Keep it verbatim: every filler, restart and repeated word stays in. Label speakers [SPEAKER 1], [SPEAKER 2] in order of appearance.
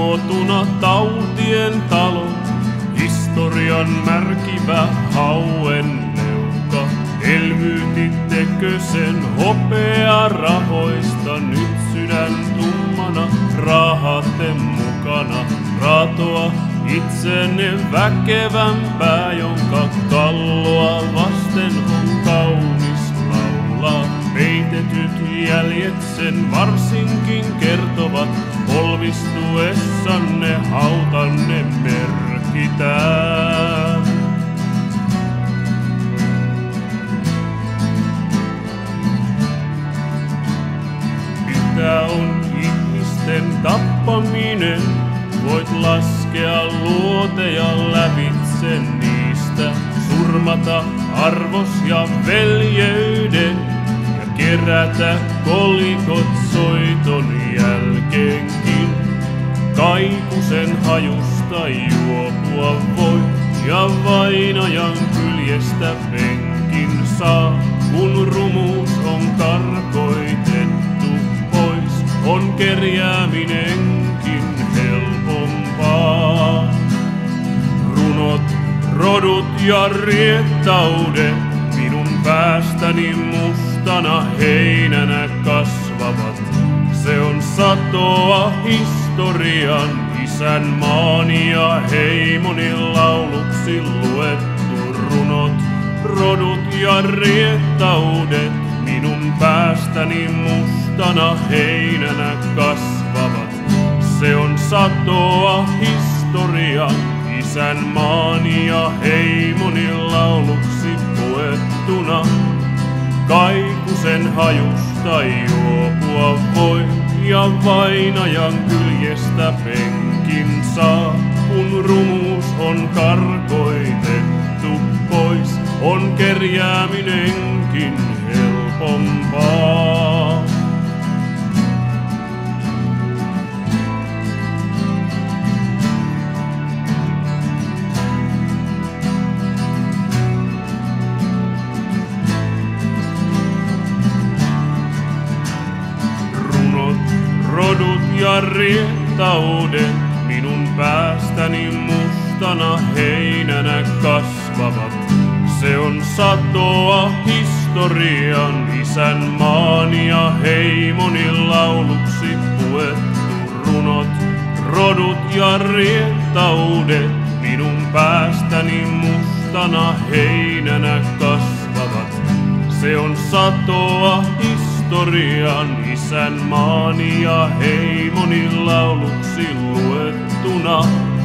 [SPEAKER 1] luotuna tautien talo, historian märkivä hauen neuka. Elvytittekö sen hopea rahoista, nyt sydän tummana raahatte mukana. Raatoa itsenne väkevämpää, jonka kalloa vasten on kaunis laulaa. Peitetyt jäljet sen varsinkin kertovat, polvistuessanne hautanne merkitään. Mitä on ihmisten tappaminen? Voit laskea luoteja lävitse niistä, surmata arvos ja veljeyden ja kerätä kolikot soiton jälkeenkin. Kaikusen hajusta juopua voi ja vainajan kyljestä penkin saa, kun rumuus on karkoitettu pois, on kerjääminenkin helpompaa. Runot, rodut ja riettaudet minun päästäni mustana heinänä kasvavat. Se on satoa historian, isänmaan ja heimoni lauluksi luettu. Runot, rodut ja riettaudet minun päästäni mustana heinänä kasvavat. Se on satoa historian, isänmaan ja heimoni lauluksi puettuna. Kaikusen hajusta juopua voi ja vainajan kyljestä penkin saa, kun rumuus on karkoitettu pois, on kerjääminenkin helpompaa. Rodut ja riettaudet minun päästäni mustana heinänä kasvavat. Se on satoa historian, isänmaan ja heimoni lauluksi puettu. Runot, rodut ja riettaudet minun päästäni mustana heinänä kasvavat. Se on satoa historian, isänmaan ja heimoni lauluksi luettuna.